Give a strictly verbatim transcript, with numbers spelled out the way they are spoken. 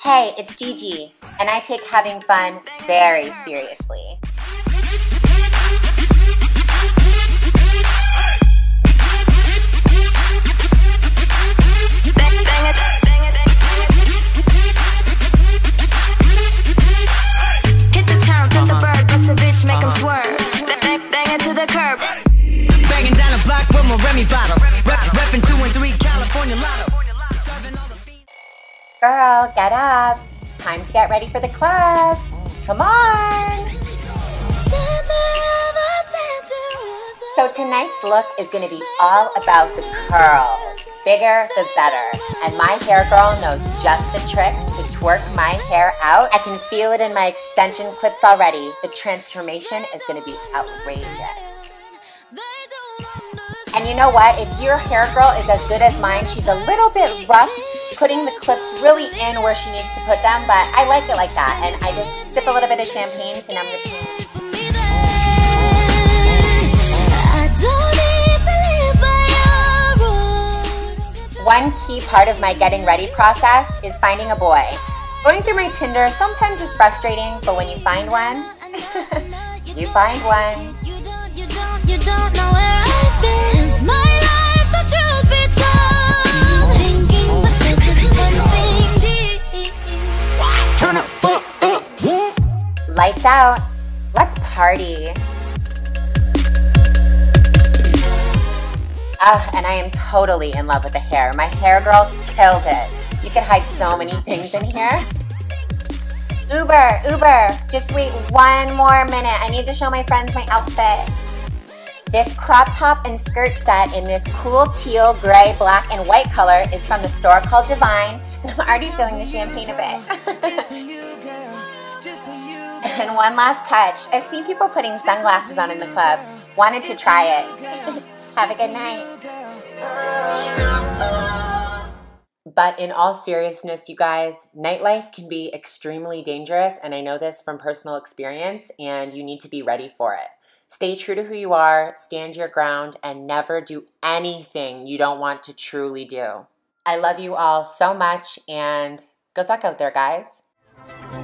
Hey, it's Gigi, and I take having fun very seriously. Hit the town, flip the bird, bust a bitch, make 'em swerve. Bang, bang into the curb. Banging down the block with my Remy bottle. Reppin' two and three California lotto. Girl, get up. Time to get ready for the club. Come on. So tonight's look is going to be all about the curls. Bigger, the better. And my hair girl knows just the tricks to twerk my hair out. I can feel it in my extension clips already. The transformation is going to be outrageous. And you know what? If your hair girl is as good as mine, she's a little bit rough, putting the clips really in where she needs to put them, but I like it like that, and I just sip a little bit of champagne to numb the pain. One key part of my getting ready process is finding a boy. Going through my Tinder sometimes is frustrating, but when you find one, you find one. You don't, you don't, you don't know where I've been. Is my life so truth be told? Thinking, but this is one thing deep. Turn up, up, up. Lights out. Let's party. Ah, and I am totally in love with the hair. My hair girl killed it. You could hide so many things in here. Uber, Uber, just wait one more minute. I need to show my friends my outfit. This crop top and skirt set in this cool teal, gray, black, and white color is from the store called Divine. And I'm already feeling the champagne a bit. And one last touch. I've seen people putting sunglasses on in the club. Wanted to try it. Have a good night. But in all seriousness, you guys, nightlife can be extremely dangerous, and I know this from personal experience, and you need to be ready for it. Stay true to who you are, stand your ground, and never do anything you don't want to truly do. I love you all so much, and good luck out there, guys.